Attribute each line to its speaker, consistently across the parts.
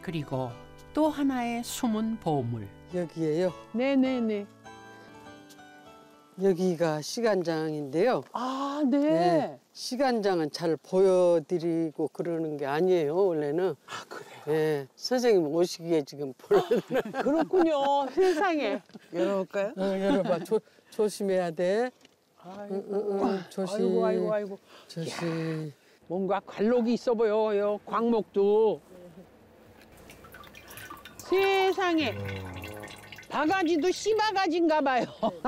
Speaker 1: 그리고 또 하나의 숨은 보물.
Speaker 2: 여기에요.
Speaker 3: 네네네.
Speaker 2: 여기가 시간장인데요.
Speaker 3: 아, 네.
Speaker 2: 네, 시간장은 잘 보여드리고 그러는 게 아니에요, 원래는.
Speaker 3: 아, 그래요?
Speaker 2: 네, 선생님 오시기에 지금 보여드려.
Speaker 3: 그렇군요. 세상에. 열어볼까요?
Speaker 2: 열어봐. 조심해야 돼.
Speaker 3: 아이고,
Speaker 2: 조심.
Speaker 3: 아이고.
Speaker 2: 조심.
Speaker 3: 뭔가 관록이 있어 보여요. 광목도. 세상에. 바가지도 씨바가지인가 봐요.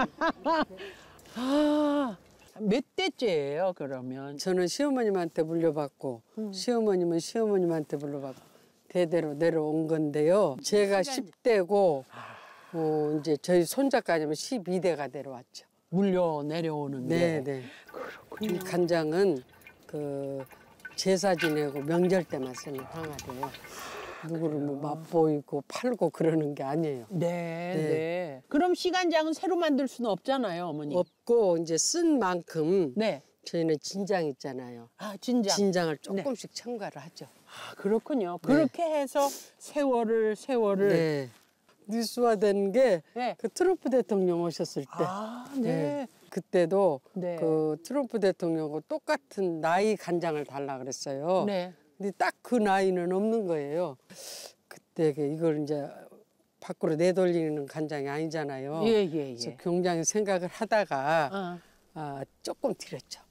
Speaker 3: 아, 몇 대째예요, 그러면?
Speaker 2: 저는 시어머님한테 물려받고 시어머님은 시어머님한테 물려받고 대대로 내려온 건데요. 제가 10대고 이제 저희 손자까지는 12대가 내려왔죠.
Speaker 3: 물려 내려오는 게.
Speaker 2: 네네.
Speaker 3: 그렇군요.
Speaker 2: 이 간장은 그 제사 지내고 명절 때만 쓰는 항아리예요. 누구를 뭐 맛보이고 팔고 그러는 게 아니에요.
Speaker 3: 네. 그럼 시간장은 새로 만들 수는 없잖아요, 어머니.
Speaker 2: 없고 이제 쓴 만큼
Speaker 3: 네.
Speaker 2: 저희는 진장 있잖아요.
Speaker 3: 아, 진장.
Speaker 2: 진장을 조금씩 첨가를 하죠.
Speaker 3: 아, 그렇군요. 그렇게 해서 세월을.
Speaker 2: 네. 뉴스화된 게
Speaker 3: 네.
Speaker 2: 그 트럼프 대통령 오셨을 때.
Speaker 3: 아, 네.
Speaker 2: 그때도
Speaker 3: 네.
Speaker 2: 그 트럼프 대통령하고 똑같은 나이 간장을 달라 그랬어요.
Speaker 3: 네.
Speaker 2: 근데 딱 그 나이는 없는 거예요. 그때 이걸 이제 밖으로 내돌리는 간장이 아니잖아요.
Speaker 3: 예.
Speaker 2: 그래서 굉장히 생각을 하다가 조금 드렸죠.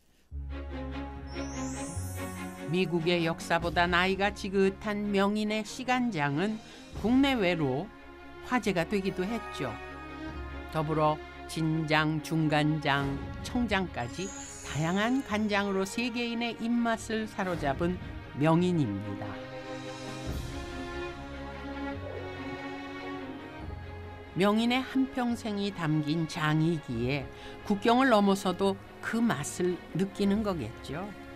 Speaker 1: 미국의 역사보다 나이가 지긋한 명인의 시간장은 국내외로 화제가 되기도 했죠. 더불어 진장, 중간장, 청장까지 다양한 간장으로 세계인의 입맛을 사로잡은 명인입니다. 명인의 한평생이 담긴 장이기에 국경을 넘어서도 그 맛을 느끼는 거겠죠.